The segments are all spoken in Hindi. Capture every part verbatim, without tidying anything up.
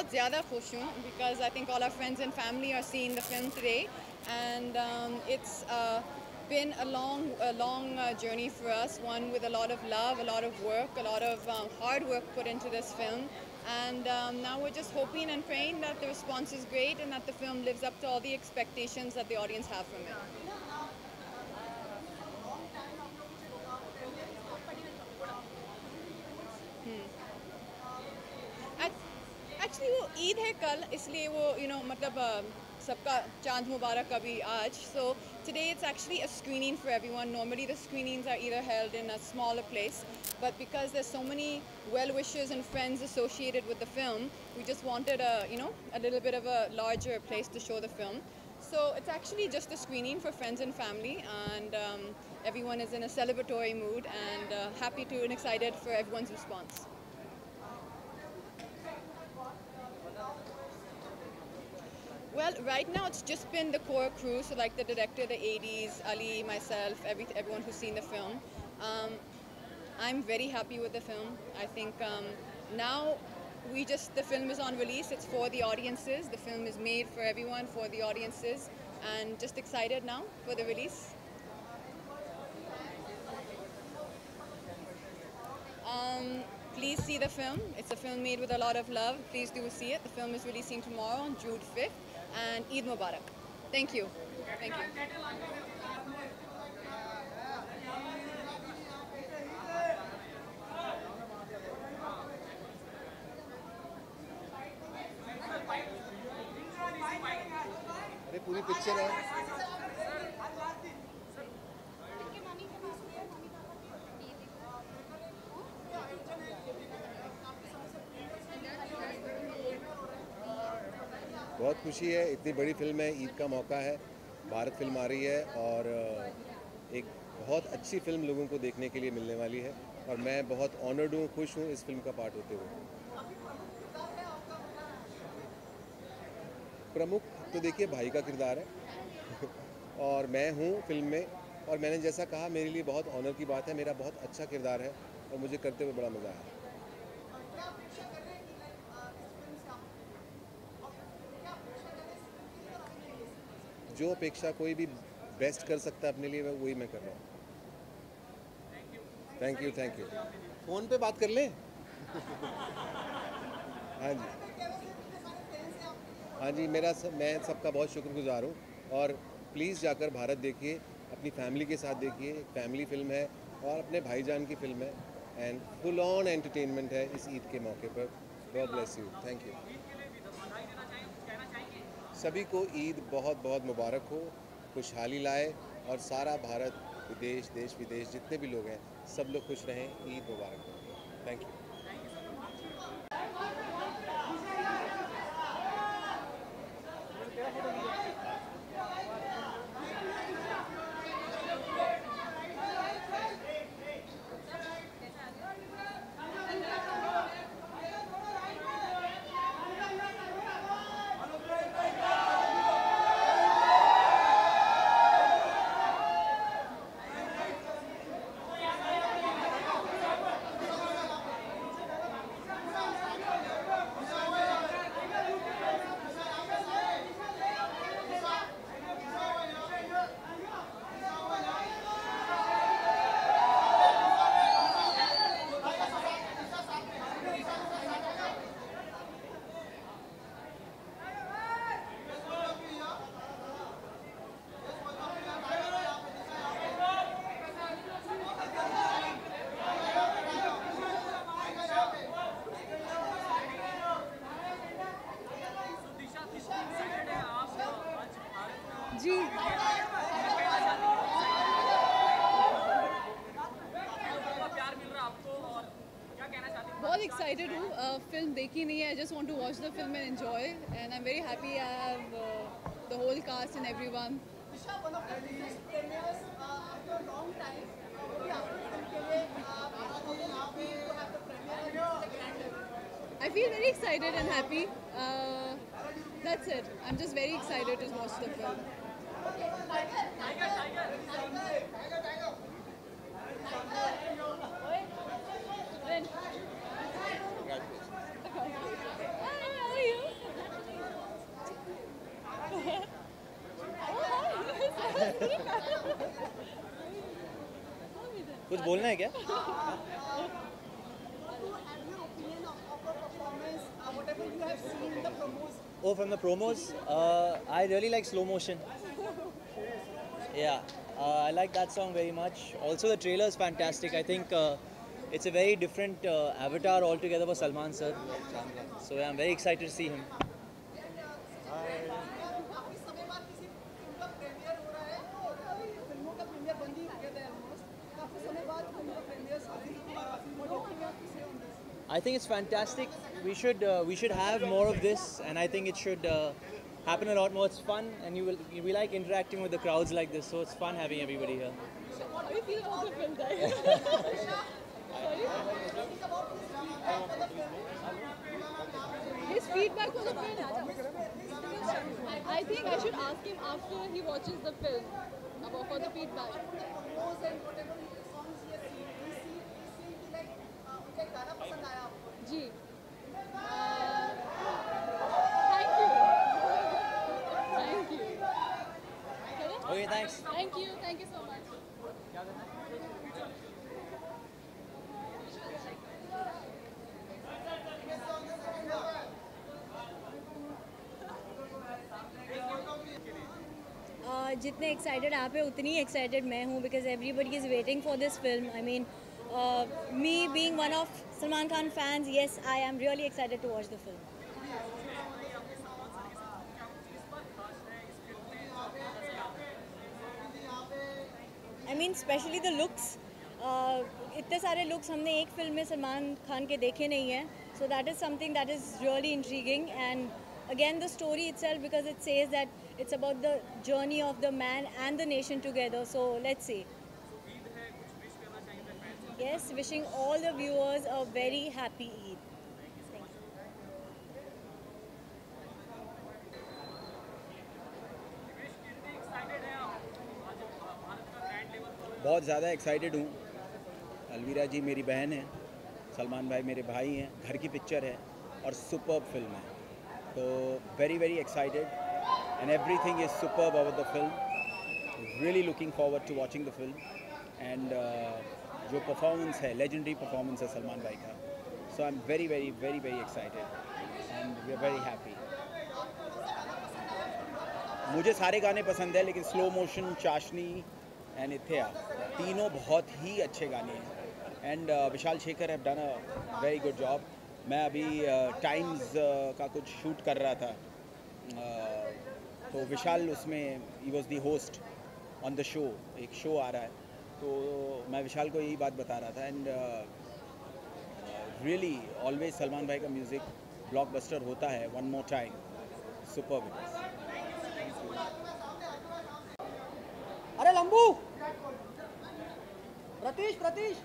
बहुत ज़्यादा खुश हूँ because I think all our friends and family are seeing the film today, and um, it's uh, been a long, a long uh, journey for us. One with a lot of love, a lot of work, a lot of um, hard work put into this film, and um, now we're just hoping and praying that the response is great and that the film lives up to all the expectations that the audience have from it. Actually वो ईद है कल, इसलिए वो यू you नो know, मतलब uh, सबका चांद मुबारक अभी आज. So today it's actually a screening for everyone. Normally the screenings are either held in a smaller place, but because there's so many well wishers and friends associated with the film, we just wanted a you know a little bit of a larger place to show the film. So it's actually just a screening for friends and family, and um, everyone is in a celebratory mood and uh, happy to and excited for everyone's response. Well, right now it's just been the core crew, so like the director, the A Ds, Ali, myself, every, everyone who's seen the film. Um, I'm very happy with the film. I think um, now we just, the film is on release, it's for the audiences. The film is made for everyone, for the audiences, and just excited now for the release. Um, please see the film. It's a film made with a lot of love. Please do see it. The film is releasing tomorrow on June fifth. And Eid Mubarak. Thank you. Thank you. अरे पूरी पिक्चर है. बहुत खुशी है, इतनी बड़ी फिल्म है, ईद का मौका है, भारत फिल्म आ रही है और एक बहुत अच्छी फिल्म लोगों को देखने के लिए मिलने वाली है और मैं बहुत ऑनर्ड हूँ, खुश हूँ इस फिल्म का पार्ट होते हुए. प्रमुख तो देखिए भाई का किरदार है और मैं हूँ फिल्म में, और मैंने जैसा कहा मेरे लिए बहुत ऑनर की बात है, मेरा बहुत अच्छा किरदार है और मुझे करते हुए बड़ा मज़ा आया. जो अपेक्षा कोई भी बेस्ट कर सकता है अपने लिए, वही मैं कर रहा हूँ. Thank you thank you. Phone पे बात कर लें. हाँ जी हाँ जी मेरा सब, मैं सबका बहुत शुक्रगुजार हूँ और प्लीज़ जाकर भारत देखिए, अपनी फैमिली के साथ देखिए. एक फैमिली फिल्म है और अपने भाईजान की फिल्म है एंड फुल ऑन एंटरटेनमेंट है इस ईद के मौके पर. God bless you. Thank you. सभी को ईद बहुत बहुत मुबारक हो, खुशहाली लाए और सारा भारत, विदेश, देश विदेश जितने भी लोग हैं सब लोग खुश रहें. ईद मुबारक हो. Thank you. जी बहुत एक्साइटेड हूँ. फिल्म देखी नहीं है. I just want to watch the film and enjoy, and I am very happy I have the whole cast and everyone. I feel very excited and happy. Uh, that's it. I'm just very excited to watch the film. Hi, how are you? कुछ बोलना है क्या? Oh, from the promos, uh, I really like Slow Motion. Yeah, uh, I like that song very much. Also, the trailer is fantastic. I think uh, it's a very different uh, avatar altogether for Salman sir. So yeah, I'm very excited to see him. I think it's fantastic. We should uh, we should have more of this, and I think it should uh, happen a lot more. It's fun, and you will we like interacting with the crowds like this, so it's fun having everybody here. How do you feel about the film, guys? His feedback for the film. I think I should ask him after he watches the film about for the feedback. जी. Uh, thank you. Thank you. Okay, thanks. Thank you. Thank you so much. Uh, जितने एक्साइटेड आप हैं उतनी एक्साइटेड मैं हूँ because everybody is waiting for this film I mean me being one of Salman Khan fans yes I am really excited to watch the film I mean specially the looks इतने सारे लुक्स हमने एक फिल्म में सलमान खान के देखे नहीं हैं so that is something that is really intriguing and again the story itself because it says that it's about the journey of the man and the nation together, so let's see. Yes, wishing all the viewers a very happy Eid. Thank you. बहुत ज़्यादा एक्साइटेड हूँ। अलवीरा जी मेरी बहन है, सलमान भाई मेरे भाई हैं, घर की पिक्चर है और सुपर्ब फिल्म है, तो very very excited and everything is superb about the film. Really looking forward to watching the film and जो परफॉर्मेंस है, लेजेंडरी परफॉर्मेंस है सलमान भाई का, so I am very very very very excited and we are very happy. मुझे सारे गाने पसंद है लेकिन slow motion, Chashni and Aithey Aa तीनों बहुत ही अच्छे गाने हैं and Vishal Shekhar have done a very good job. मैं अभी टाइम्स uh, uh, का कुछ शूट कर रहा था, uh, तो विशाल उसमें ही was the host on the show, एक शो आ रहा है, तो मैं विशाल को यही बात बता रहा था एंड रियली ऑलवेज सलमान भाई का म्यूज़िक ब्लॉकबस्टर होता है। One more time superb. अरे लंबू, प्रतीश प्रतीश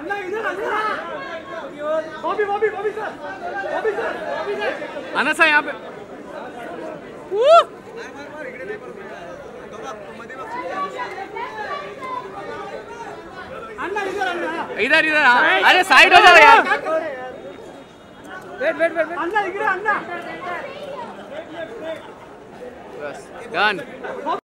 अन्ना इधर अन्ना Bobby Bobby Bobby sir Bobby sir Bobby sir अन्ना सर यहाँ पे अन्ना इधर अन्ना इधर इधर हाँ अरे साइड हो जाओ यार वेट वेट वेट अन्ना इधर अन्ना बस डन